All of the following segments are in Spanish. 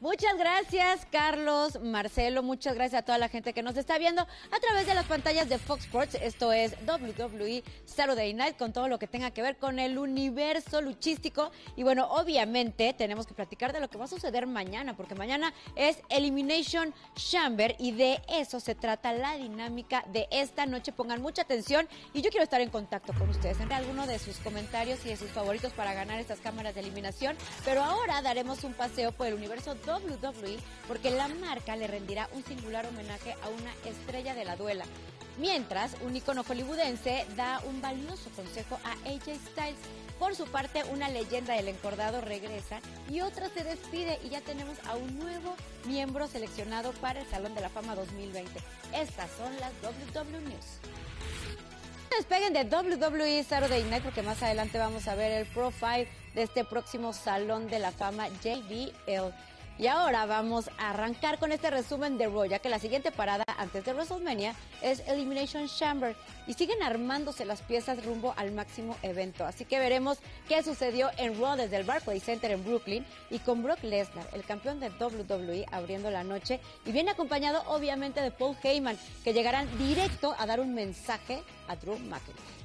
Muchas gracias, Carlos, Marcelo, muchas gracias a toda la gente que nos está viendo a través de las pantallas de Fox Sports. Esto es WWE Saturday Night, con todo lo que tenga que ver con el universo luchístico. Y bueno, obviamente tenemos que platicar de lo que va a suceder mañana, porque mañana es Elimination Chamber y de eso se trata la dinámica de esta noche. Pongan mucha atención y yo quiero estar en contacto con ustedes, entre alguno de sus comentarios y de sus favoritos para ganar estas cámaras de eliminación. Pero ahora daremos un paseo por el universo WWE, porque la marca le rendirá un singular homenaje a una estrella de la duela. Mientras, un ícono hollywoodense da un valioso consejo a AJ Styles. Por su parte, una leyenda del encordado regresa y otra se despide, y ya tenemos a un nuevo miembro seleccionado para el Salón de la Fama 2020. Estas son las WWE News. No despeguen de WWE Saturday Night, porque más adelante vamos a ver el profile de este próximo Salón de la Fama, JBL. Y ahora vamos a arrancar con este resumen de Raw, ya que la siguiente parada antes de WrestleMania es Elimination Chamber y siguen armándose las piezas rumbo al máximo evento. Así que veremos qué sucedió en Raw desde el Barclays Center en Brooklyn, y con Brock Lesnar, el campeón de WWE, abriendo la noche, y viene acompañado obviamente de Paul Heyman, que llegarán directo a dar un mensaje a Drew McIntyre.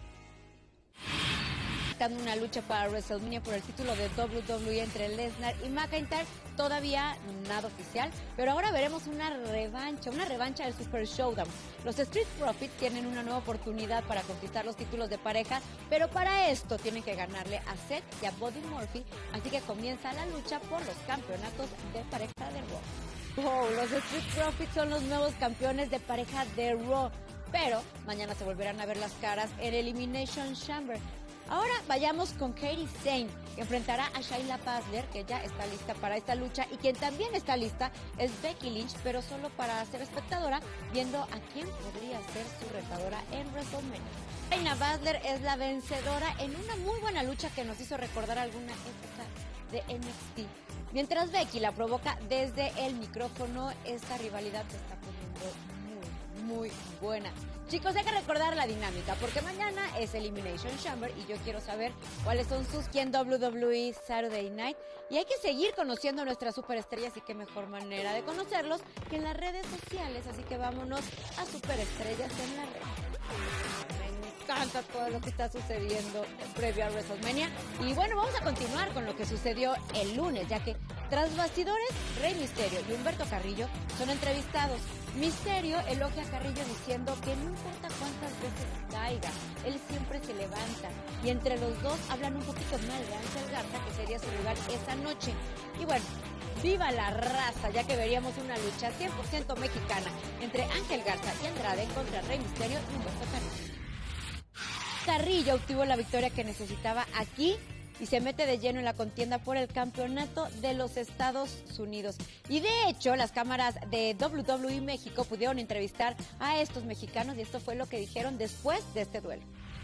Una lucha para WrestleMania por el título de WWE entre Lesnar y McIntyre, todavía nada oficial, pero ahora veremos una revancha del Super Showdown. Los Street Profits tienen una nueva oportunidad para conquistar los títulos de pareja, pero para esto tienen que ganarle a Seth y a Buddy Murphy, así que comienza la lucha por los campeonatos de pareja de Raw. Wow, los Street Profits son los nuevos campeones de pareja de Raw, pero mañana se volverán a ver las caras en Elimination Chamber. Ahora vayamos con Kairi Sane, que enfrentará a Shayna Baszler, que ya está lista para esta lucha, y quien también está lista es Becky Lynch, pero solo para ser espectadora, viendo a quién podría ser su retadora en WrestleMania. Shayna Baszler es la vencedora en una muy buena lucha que nos hizo recordar alguna época de NXT. Mientras Becky la provoca desde el micrófono, esta rivalidad se está poniendo muy buena. Chicos, hay que recordar la dinámica, porque mañana es Elimination Chamber y yo quiero saber cuáles son sus quién WWE Saturday Night, y hay que seguir conociendo a nuestras superestrellas, y qué mejor manera de conocerlos que en las redes sociales, así que vámonos a superestrellas en la red. Me encanta todo lo que está sucediendo previo a WrestleMania, y bueno, vamos a continuar con lo que sucedió el lunes, ya que tras bastidores, Rey Mysterio y Humberto Carrillo son entrevistados. Mysterio elogia a Carrillo diciendo que no importa cuántas veces caiga, él siempre se levanta, y entre los dos hablan un poquito mal de Ángel Garza, que sería su lugar esa noche. Y bueno, viva la raza, ya que veríamos una lucha 100% mexicana entre Ángel Garza y Andrade contra Rey Mysterio y Humberto Carrillo. Carrillo obtuvo la victoria que necesitaba aquí y se mete de lleno en la contienda por el campeonato de los Estados Unidos. Y de hecho, las cámaras de WWE México pudieron entrevistar a estos mexicanos, y esto fue lo que dijeron después de este duelo.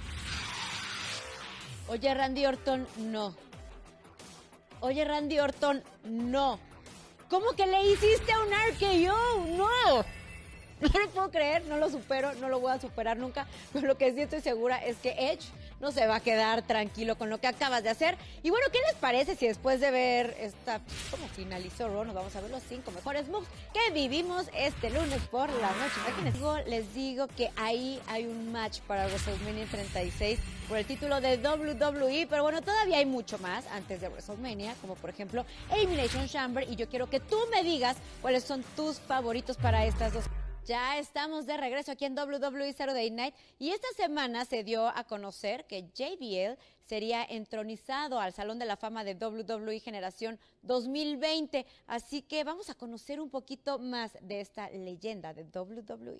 Oye, Randy Orton, no. Oye, Randy Orton, no. ¿Cómo que le hiciste un RKO? ¡No! No lo puedo creer, no lo supero, no lo voy a superar nunca, pero lo que sí estoy segura es que Edge no se va a quedar tranquilo con lo que acabas de hacer. Y bueno, ¿qué les parece si después de ver cómo finalizó Raw, nos vamos a ver los 5 mejores moves que vivimos este lunes por la noche? Imagínense, les digo que ahí hay un match para WrestleMania 36 por el título de WWE, pero bueno, todavía hay mucho más antes de WrestleMania, como por ejemplo Elimination Chamber, y yo quiero que tú me digas cuáles son tus favoritos para estas dos. Ya estamos de regreso aquí en WWE Saturday Night, y esta semana se dio a conocer que JBL sería entronizado al Salón de la Fama de WWE Generación 2020, así que vamos a conocer un poquito más de esta leyenda de WWE.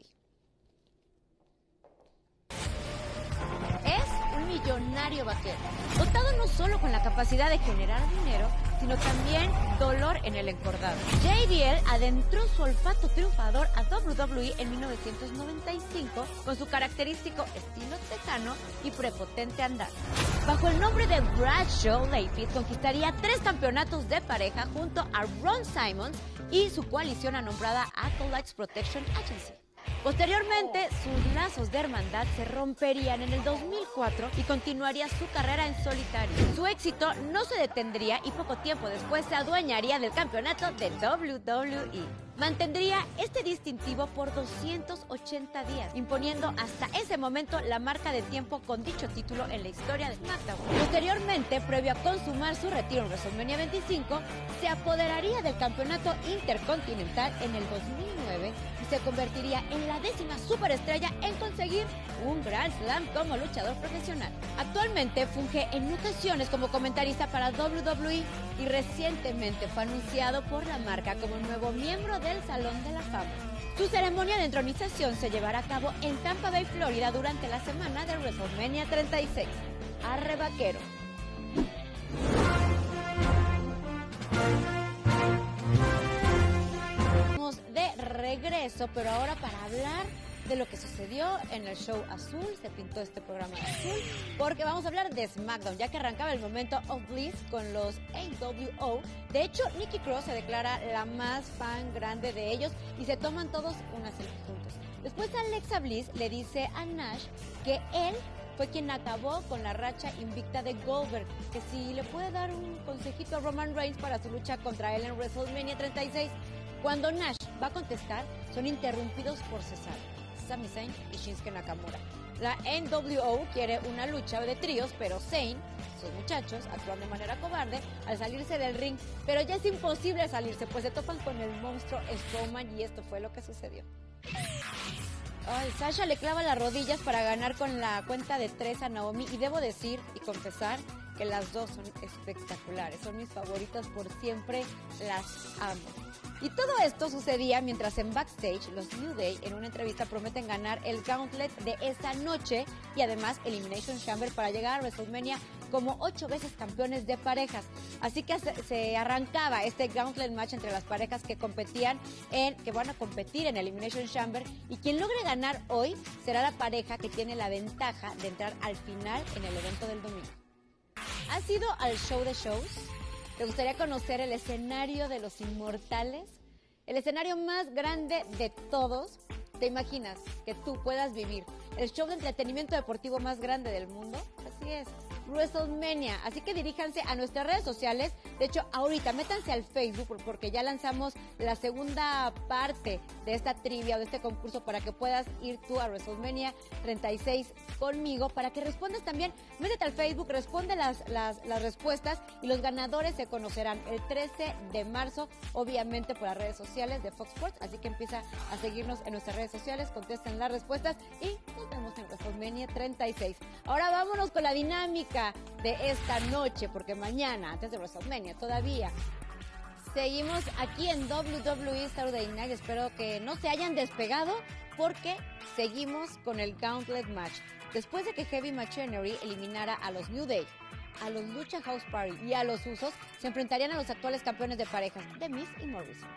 Es un millonario vaquero, dotado no solo con la capacidad de generar dinero, sino también dolor en el encordado. JBL adentró su olfato triunfador a WWE en 1995 con su característico estilo tejano y prepotente andar. Bajo el nombre de Bradshaw Layfield conquistaría 3 campeonatos de pareja junto a Ron Simmons y su coalición nombrada Acolytes Protection Agency. Posteriormente, sus lazos de hermandad se romperían en el 2004 y continuaría su carrera en solitario. Su éxito no se detendría y poco tiempo después se adueñaría del campeonato de WWE. Mantendría este distintivo por 280 días, imponiendo hasta ese momento la marca de tiempo con dicho título en la historia de SmackDown. Posteriormente, previo a consumar su retiro en WrestleMania 25, se apoderaría del campeonato intercontinental en el 2009 y se convertiría en la 10ª superestrella en conseguir un Grand Slam como luchador profesional. Actualmente funge en ocasiones como comentarista para WWE y recientemente fue anunciado por la marca como nuevo miembro del Salón de la Fama. Su ceremonia de entronización se llevará a cabo en Tampa Bay, Florida, durante la semana de WrestleMania 36. Arre vaquero. Estamos de regreso, pero ahora para hablar de lo que sucedió en el show azul. Se pintó este programa de azul porque vamos a hablar de SmackDown, ya que arrancaba el momento of Bliss con los AWO. De hecho, Nikki Cross se declara la más fan grande de ellos y se toman todos una selfie juntos. Después Alexa Bliss le dice a Nash que él fue quien acabó con la racha invicta de Goldberg, que si le puede dar un consejito a Roman Reigns para su lucha contra él en WrestleMania 36. Cuando Nash va a contestar, son interrumpidos por Cesaro, Sami Zayn y Shinsuke Nakamura. La NWO quiere una lucha de tríos, pero Zayn, sus muchachos, actúan de manera cobarde al salirse del ring, pero ya es imposible salirse, pues se topan con el monstruo Strowman y esto fue lo que sucedió. Ay, Sasha le clava las rodillas para ganar con la cuenta de 3 a Naomi y debo decir y confesar que las dos son espectaculares, son mis favoritas por siempre, las amo. Y todo esto sucedía mientras en backstage los New Day en una entrevista prometen ganar el Gauntlet de esa noche y además Elimination Chamber para llegar a WrestleMania como 8 veces campeones de parejas. Así que se arrancaba este Gauntlet match entre las parejas que van a competir en Elimination Chamber y quien logre ganar hoy será la pareja que tiene la ventaja de entrar al final en el evento del domingo. ¿Has ido al show de shows? ¿Te gustaría conocer el escenario de los inmortales? El escenario más grande de todos. ¿Te imaginas que tú puedas vivir el show de entretenimiento deportivo más grande del mundo? Así es, WrestleMania. Así que diríjanse a nuestras redes sociales. De hecho, ahorita métanse al Facebook porque ya lanzamos la segunda parte de esta trivia o de este concurso para que puedas ir tú a WrestleMania 36 conmigo, para que respondas también. Métete al Facebook, responde las respuestas y los ganadores se conocerán el 13 de marzo, obviamente por las redes sociales de Fox Sports. Así que empieza a seguirnos en nuestras redes sociales, contesten las respuestas y nos vemos en WrestleMania 36. Ahora vámonos con la dinámica de esta noche, porque mañana, antes de WrestleMania, todavía seguimos aquí en WWE Saturday Night. Espero que no se hayan despegado porque seguimos con el Gauntlet Match. Después de que Heavy Machinery eliminara a los New Day, a los Lucha House Party y a los Usos, se enfrentarían a los actuales campeones de parejas, The Miz y Morrison.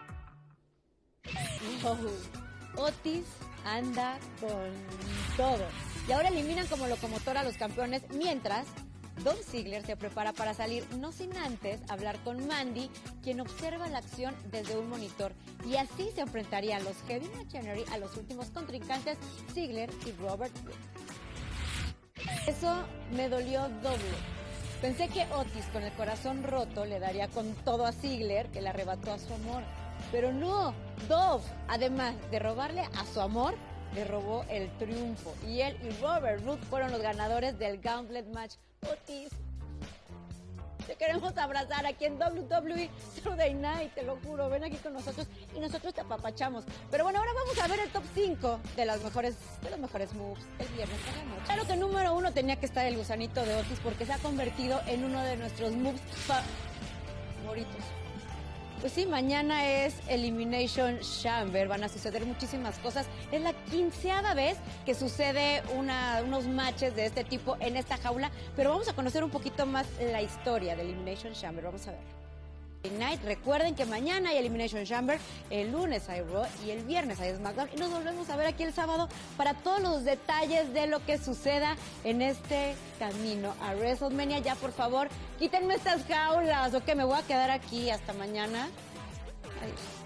Otis anda con todo. Y ahora eliminan como locomotora a los campeones, mientras Dolph Ziggler se prepara para salir, no sin antes hablar con Mandy, quien observa la acción desde un monitor. Y así se enfrentarían los Heavy Machinery a los últimos contrincantes, Ziggler y Robert Roode. Eso me dolió doble. Pensé que Otis, con el corazón roto, le daría con todo a Ziggler, que le arrebató a su amor. Pero no, Dolph, además de robarle a su amor, le robó el triunfo. Y él y Robert Roode fueron los ganadores del Gauntlet Match. Otis, te queremos abrazar aquí en WWE Saturday Night, te lo juro. Ven aquí con nosotros y nosotros te apapachamos. Pero bueno, ahora vamos a ver el top 5 de los mejores moves el viernes por la noche. Claro que número 1 tenía que estar el gusanito de Otis porque se ha convertido en uno de nuestros moves favoritos. Pues sí, mañana es Elimination Chamber, van a suceder muchísimas cosas. Es la 15ª vez que sucede unos matches de este tipo en esta jaula, pero vamos a conocer un poquito más la historia de Elimination Chamber. Vamos a ver. Night. Recuerden que mañana hay Elimination Chamber, el lunes hay Raw y el viernes hay SmackDown. Y nos volvemos a ver aquí el sábado para todos los detalles de lo que suceda en este camino a WrestleMania. Ya, por favor, quítenme estas jaulas, ¿ok? Me voy a quedar aquí hasta mañana. Adiós.